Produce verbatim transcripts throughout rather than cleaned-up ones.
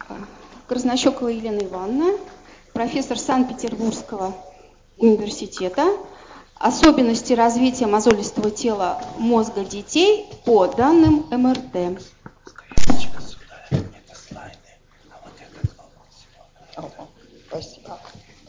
Краснощекова Елена Ивановна, профессор Санкт-Петербургского университета. Особенности развития мозолистого тела мозга детей по данным эм эр тэ. Спасибо.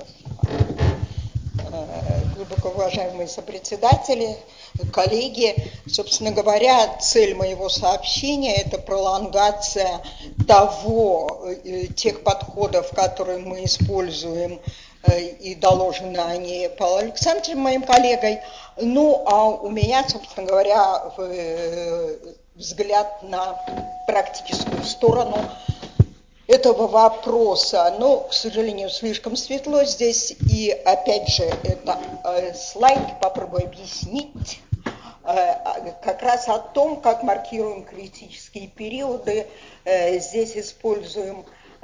Глубоко уважаемые сопредседатели, коллеги, собственно говоря, цель моего сообщения – это пролонгация того, тех подходов, которые мы используем, и доложены они Павлом Александровичем, моим коллегой. Ну, а у меня, собственно говоря, взгляд на практическую сторону этого вопроса. Но, к сожалению, слишком светло здесь. И, опять же, это слайд, попробую объяснить как раз о том, как маркируем критические периоды. Здесь используем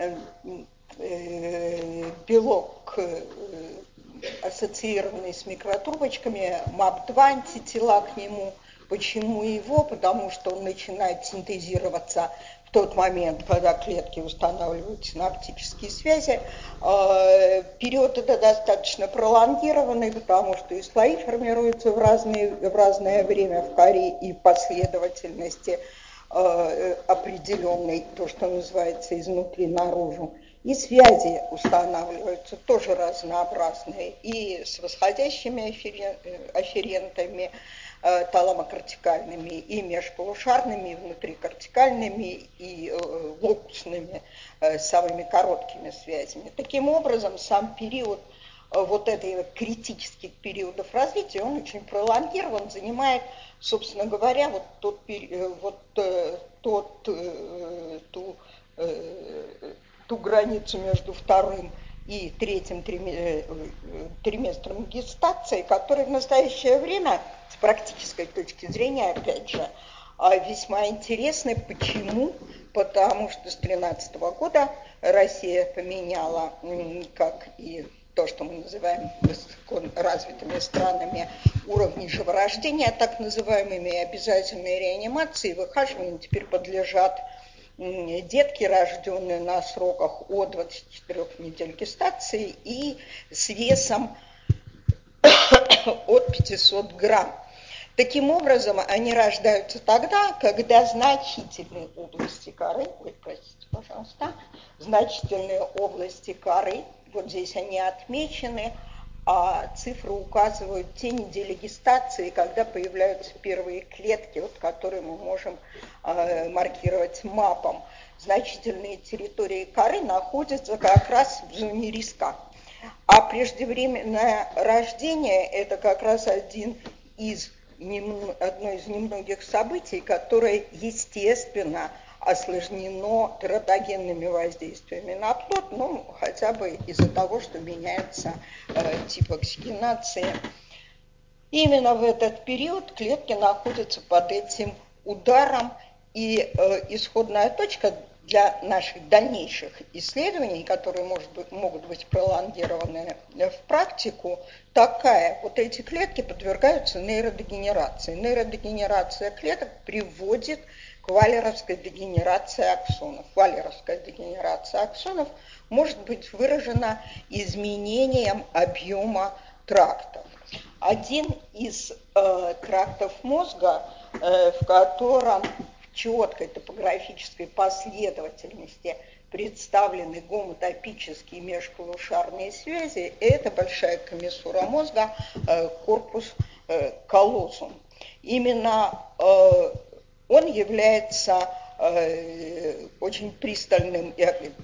белок, ассоциированный с микротрубочками, мап два, антитела к нему. Почему его? Потому что он начинает синтезироваться в тот момент, когда клетки устанавливают синаптические связи. Период это достаточно пролонгированный, потому что и слои формируются в, разные, в разное время в коре и последовательности определенной, то, что называется изнутри наружу. И связи устанавливаются тоже разнообразные, и с восходящими афферентами, таламокортикальными, и межполушарными, и внутрикортикальными, и локусными, самыми короткими связями. Таким образом, сам период вот этих критических периодов развития, он очень пролонгирован, занимает, собственно говоря, вот тот, вот тот ту, ту границу между вторым и третьим триместром гестации, который в настоящее время, с практической точки зрения, опять же, весьма интересны. Почему? Потому что с две тысячи тринадцатого года Россия поменяла, как и то, что мы называем высокоразвитыми странами, уровни живорождения, так называемыми обязательной реанимации, выхаживанию теперь подлежат детки, рожденные на сроках от двадцати четырёх недель гестации и с весом от пятисот грамм. Таким образом, они рождаются тогда, когда значительные области коры, ой, простите, пожалуйста, значительные области коры, вот здесь они отмечены, а цифры указывают те недели гестации, когда появляются первые клетки, вот, которые мы можем э, маркировать мапом. Значительные территории коры находятся как раз в зоне риска. А преждевременное рождение – это как раз один из, одно из немногих событий, которое, естественно, осложнено тератогенными воздействиями на плод, ну, хотя бы из-за того, что меняется э, тип оксигенации. Именно в этот период клетки находятся под этим ударом, и э, исходная точка для наших дальнейших исследований, которые может быть, могут быть пролонгированы в практику, такая: вот эти клетки подвергаются нейродегенерации. Нейродегенерация клеток приводит к валеровской дегенерации аксонов. Валеровская дегенерация аксонов может быть выражена изменением объема трактов. Один из э, трактов мозга, э, в котором в четкой топографической последовательности представлены гомотопические межполушарные связи, это большая комиссура мозга, э, корпус э, коллозум. Именно э, он является э, очень пристальным э, э,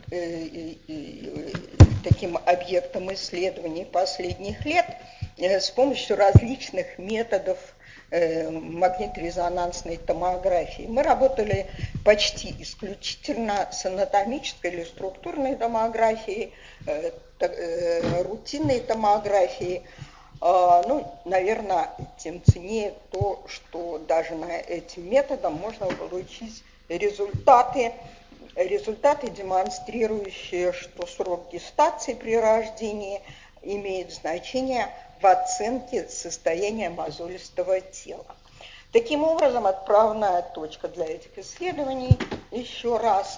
э, таким объектом исследований последних лет э, с помощью различных методов э, магниторезонансной томографии. Мы работали почти исключительно с анатомической или структурной томографией, э, э, рутинной томографией. Ну, наверное, тем ценнее то, что даже на этим методом можно получить результаты, результаты, демонстрирующие, что срок гестации при рождении имеет значение в оценке состояния мозолистого тела. Таким образом, отправная точка для этих исследований, еще раз,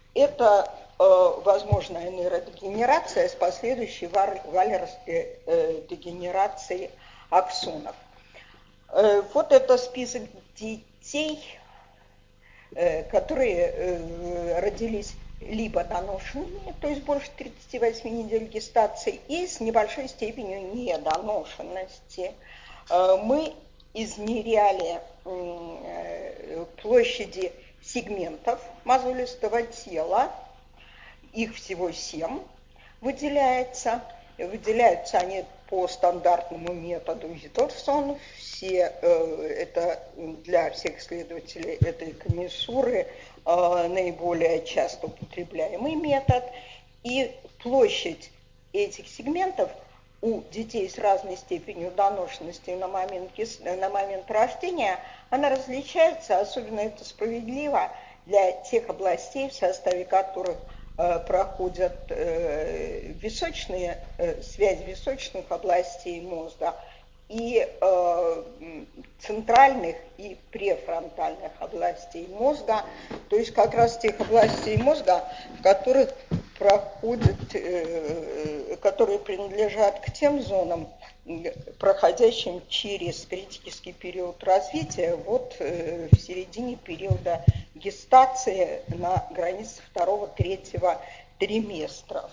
это э, возможная нейродегенерация с последующей валер-дегенерацией аксонов. Э, вот это список детей, э, которые э, родились либо доношенными, то есть больше тридцати восьми недель гестации, и с небольшой степенью недоношенности. Э, мы измеряли э, площади сегментов мозолистого тела, их всего семь выделяется. Выделяются они по стандартному методу Виторсон. Все, э, это для всех исследователей этой комиссуры э, наиболее часто употребляемый метод. И площадь этих сегментов у детей с разной степенью доношенности на момент, на момент рождения, она различается, особенно это справедливо для тех областей, в составе которых э, проходят э, височные, э, связь височных областей мозга и э, центральных и префронтальных областей мозга, то есть как раз тех областей мозга, в которых проходят, э, которые принадлежат к тем зонам, проходящим через критический период развития, вот э, в середине периода гестации на границе второго-третьего триместров.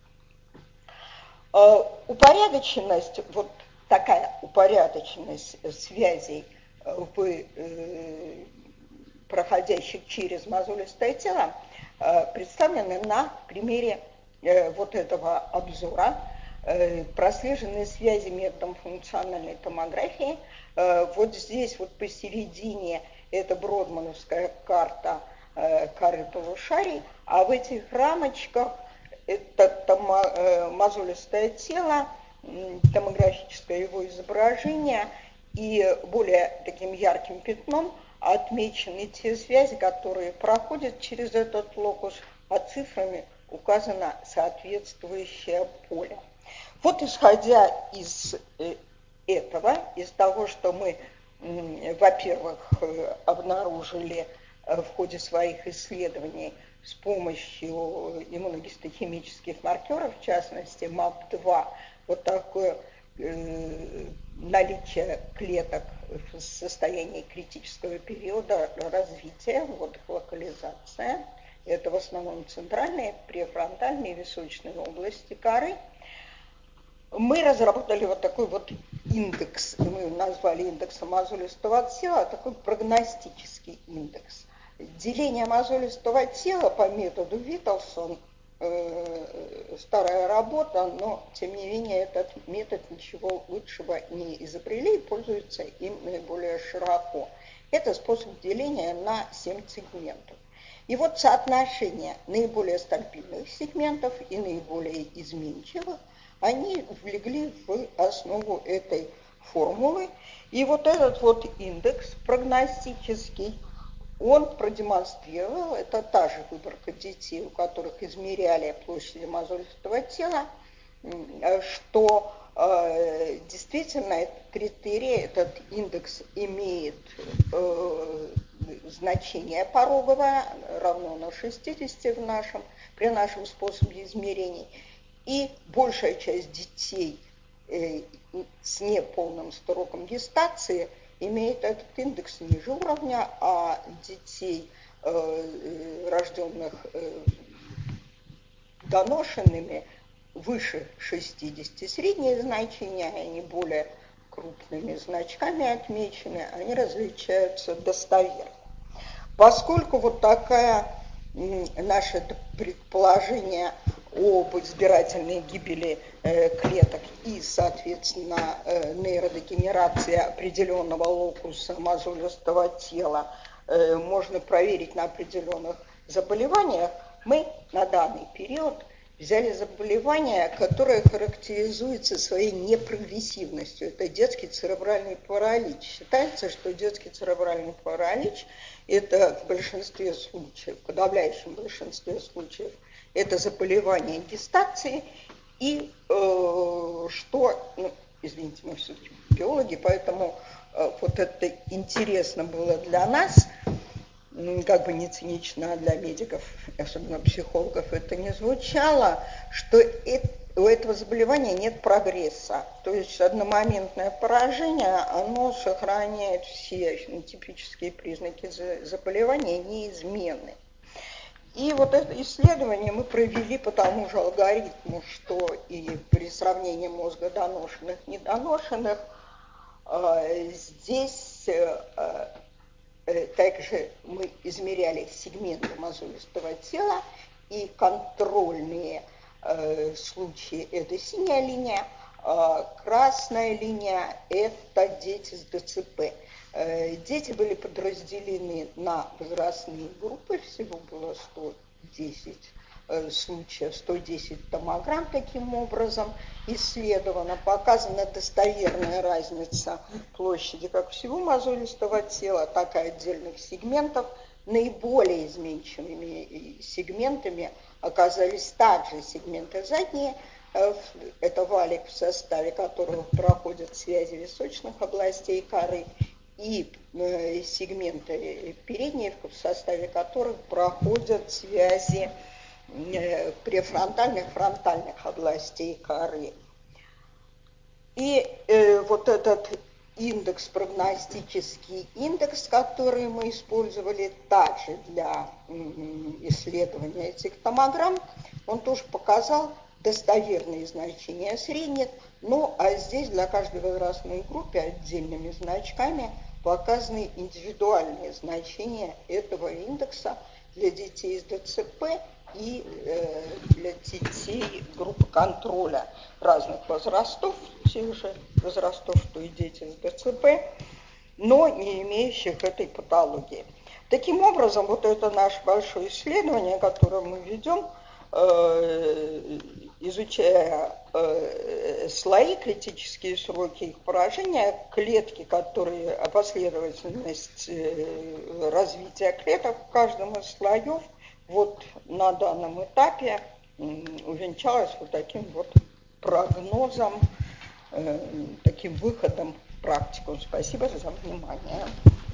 Э, упорядоченность, вот такая упорядоченность связей в э, проходящих через мозолистое тело э, представлена на примере э, вот этого обзора. Прослеженные связи методом функциональной томографии. Вот здесь вот посередине это бродмановская карта коры полушарий, а в этих рамочках это мозолистое тело, томографическое его изображение, и более таким ярким пятном отмечены те связи, которые проходят через этот локус, а цифрами указано соответствующее поле. Вот исходя из этого, из того, что мы, во-первых, обнаружили в ходе своих исследований с помощью иммуногистохимических маркеров, в частности мап два, вот такое наличие клеток в состоянии критического периода развития, вот их локализация, это в основном центральные, префронтальные, височные области коры. Мы разработали вот такой вот индекс, мы назвали индексом мозолистого тела, такой прогностический индекс. Деление мозолистого тела по методу Виттелсон, э, старая работа, но тем не менее этот метод ничего лучшего не изобрели и пользуется им наиболее широко. Это способ деления на семь сегментов. И вот соотношение наиболее стабильных сегментов и наиболее изменчивых, они влегли в основу этой формулы. И вот этот вот индекс прогностический, он продемонстрировал, это та же выборка детей, у которых измеряли площади мозолистого тела, что э, действительно этот критерий, этот индекс имеет э, значение пороговое, равно на шестидесяти в нашем, при нашем способе измерений. И большая часть детей э, с неполным сроком гестации имеет этот индекс ниже уровня, а детей, э, рожденных э, доношенными, выше шестидесяти. Средние значения, они более крупными значками отмечены, они различаются достоверно. Поскольку вот такая наше предположение об избирательной гибели э, клеток и, соответственно, э, нейродегенерации определенного локуса мозолистого тела э, можно проверить на определенных заболеваниях, мы на данный период взяли заболевание, которое характеризуется своей непрогрессивностью. Это детский церебральный паралич. Считается, что детский церебральный паралич – это в большинстве случаев, в подавляющем большинстве случаев, это заболевание гестации, и э, что, ну, извините, мы все-таки биологи, поэтому э, вот это интересно было для нас. как бы не цинично для медиков, особенно психологов, это не звучало, что это, у этого заболевания нет прогресса. То есть одномоментное поражение, оно сохраняет все типические признаки заболевания неизменны. И вот это исследование мы провели по тому же алгоритму, что и при сравнении мозга доношенных и недоношенных. Здесь также мы измеряли сегменты мозолистого тела, и контрольные случаи – это синяя линия, красная линия – это дети с ДЦП. Дети были подразделены на возрастные группы, всего было сто десять случаев, сто десять томограмм таким образом исследовано. Показана достоверная разница площади как всего мозолистого тела, так и отдельных сегментов. Наиболее изменчивыми сегментами оказались также сегменты задние, это валик, в составе которого проходят связи височных областей коры, и э, сегменты передние, в составе которых проходят связи э, префронтальных, фронтальных областей коры. И э, вот этот индекс, прогностический индекс, который мы использовали также для э, исследования этих томограмм, он тоже показал достоверные значения средних, ну а здесь для каждой возрастной группы отдельными значками показаны индивидуальные значения этого индекса для детей с ДЦП и э, для детей группы контроля разных возрастов, тех же возрастов, что и дети с ДЦП, но не имеющих этой патологии. Таким образом, вот это наше большое исследование, которое мы ведем, э, изучая э, слои, критические сроки их поражения, клетки, которые, последовательность э, развития клеток в каждом из слоев, вот на данном этапе э, увенчалась вот таким вот прогнозом, э, таким выходом в практику. Спасибо за внимание.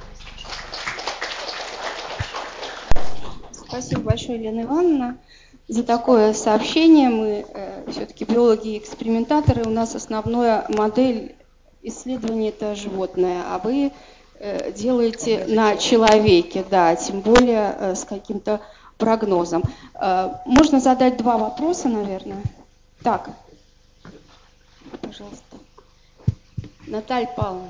Спасибо большое, Елена Ивановна, за такое сообщение. Мы э, все-таки биологи и экспериментаторы. У нас основная модель исследования – это животное, а вы э, делаете на человеке, да, тем более э, с каким-то прогнозом. Э, можно задать два вопроса, наверное. Так, пожалуйста. Наталья Павловна.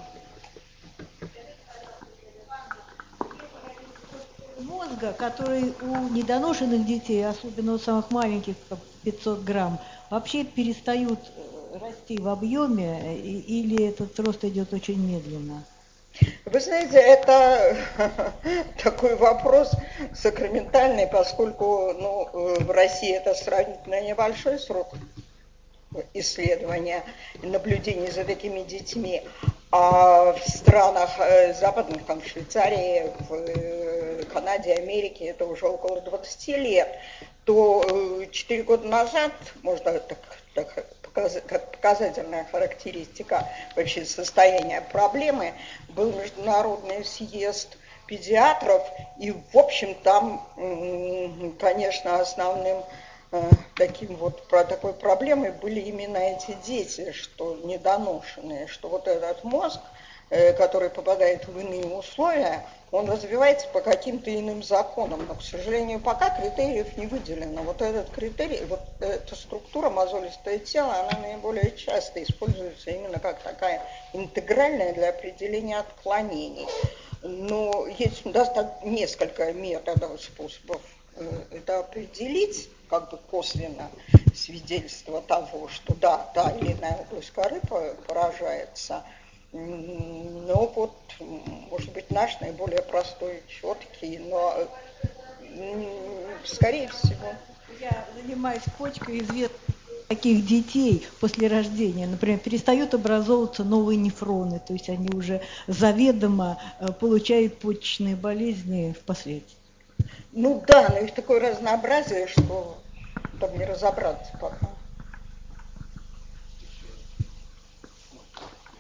Мозга, который у недоношенных детей, особенно у самых маленьких, как пятьсот грамм, вообще перестают расти в объеме, или этот рост идет очень медленно? Вы знаете, это такой вопрос сакраментальный, поскольку ну, в России это сравнительно небольшой срок исследования и наблюдений за такими детьми, а в странах западных, там в Швейцарии, в Канаде, Америке это уже около двадцати лет, то четыре года назад, можно так, так как показательная характеристика вообще состояния проблемы, был международный съезд педиатров, и в общем там, конечно, основным таким вот про такой проблемой были именно эти дети, что недоношенные, что вот этот мозг, который попадает в иные условия, он развивается по каким-то иным законам, но, к сожалению, пока критериев не выделено. Вот этот критерий, вот эта структура мозолистое тело, она наиболее часто используется именно как такая интегральная для определения отклонений. Но есть достаточно несколько методов, способов это определить, как бы косвенно свидетельство того, что да, та или иная область коры поражается. Но вот, может быть, наш наиболее простой, четкий, но скорее всего. Я занимаюсь почкой известных таких детей после рождения, например, перестают образовываться новые нефроны, то есть они уже заведомо получают почечные болезни впоследствии. Ну да, но их такое разнообразие, что там не разобраться пока.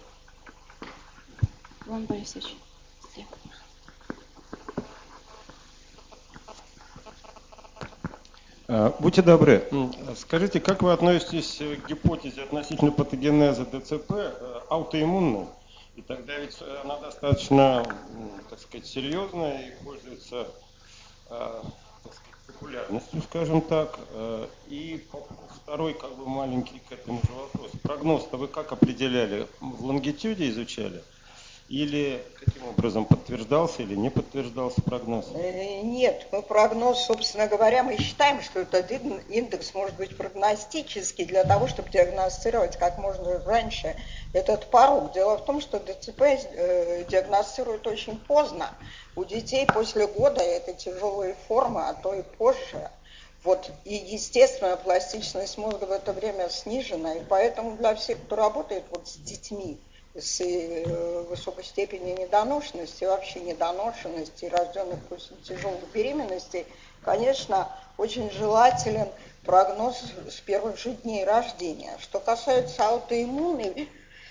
Иван Борисович. Будьте добры, скажите, как вы относитесь к гипотезе относительно патогенеза ДЦП аутоиммунной? И тогда ведь она достаточно, так сказать, серьезная и пользуется, так сказать, популярностью, скажем так. И второй, как бы, маленький к этому же вопрос. Прогноз-то вы как определяли? В лонгитюде изучали? Или каким образом подтверждался или не подтверждался прогноз? Нет, мы прогноз, собственно говоря, мы считаем, что этот индекс может быть прогностический для того, чтобы диагностировать как можно раньше этот порог. Дело в том, что ДЦП диагностируют очень поздно. У детей после года это тяжелые формы, а то и позже. Вот. И, естественно, пластичность мозга в это время снижена, и поэтому для всех, кто работает вот с детьми, с высокой степенью недоношенности, вообще недоношенности, рожденных после тяжелых беременностей, конечно, очень желателен прогноз с первых же дней рождения. Что касается аутоиммунной,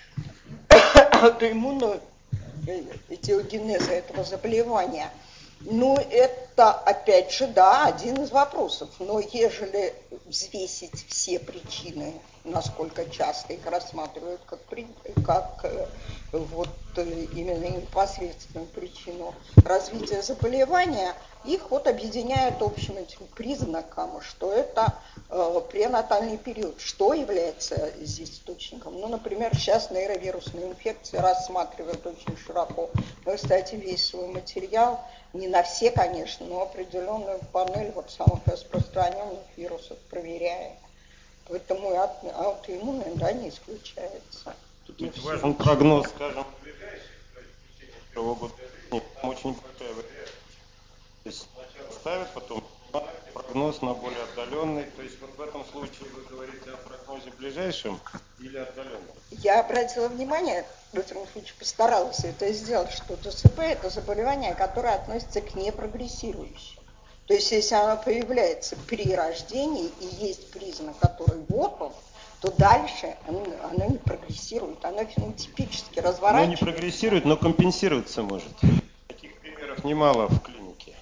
аутоиммунной этиогенеза этого заболевания, ну, это, опять же, да, один из вопросов. Но ежели взвесить все причины, насколько часто их рассматривают как, как вот, именно непосредственную причину развития заболевания, их вот объединяют общим этим признаком, что это э, пренатальный период. Что является здесь источником? Ну, например, сейчас нейровирусные инфекции рассматривают очень широко. Мы, кстати, весь свой материал, не на все, конечно, но определенную панель вот самых распространенных вирусов проверяем. Поэтому аутоиммунная, да, не исключается. Тут ведь важен прогноз, скажем, ближайший, то есть в течение первого года, там очень большая вероятность. То есть сначала ставят, потом прогноз на более отдаленный. То есть вот в этом случае вы говорите о прогнозе ближайшем или отдаленном? Я обратила внимание, в этом случае постаралась это сделать, что ДЦП – это заболевание, которое относится к непрогрессирующим. То есть если оно появляется при рождении и есть признак, который вот он, то дальше оно, оно не прогрессирует, оно фенотипически разворачивается. Оно не прогрессирует, но компенсироваться может. Таких примеров немало в клинике.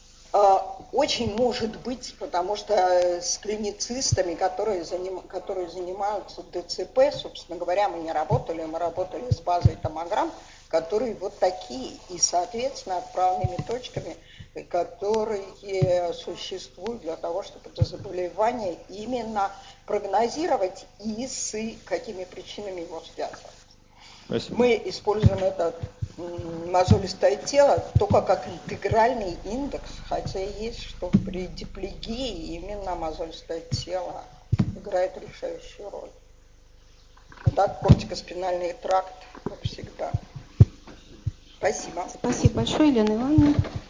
Очень может быть, потому что с клиницистами, которые, заним, которые занимаются ДЦП, собственно говоря, мы не работали, мы работали с базой томограмм, которые вот такие, и, соответственно, отправными точками, которые существуют для того, чтобы это заболевание именно прогнозировать и с какими причинами его связывать. Спасибо. Мы используем это мозолистое тело только как интегральный индекс, хотя есть, что при диплегии именно мозолистое тело играет решающую роль. А так кортикоспинальный тракт, как всегда. Спасибо. Спасибо большое, Елена Ивановна.